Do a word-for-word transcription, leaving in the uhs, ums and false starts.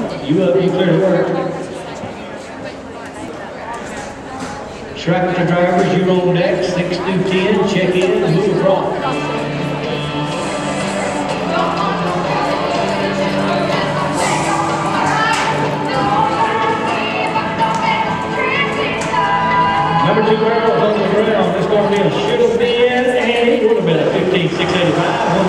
You up, you clear to work. Tractor drivers, you're on deck, six through ten, check in and move across. Number two barrels on the ground. It's going to be a should have been, and it would have been a fifteen six eighty-five.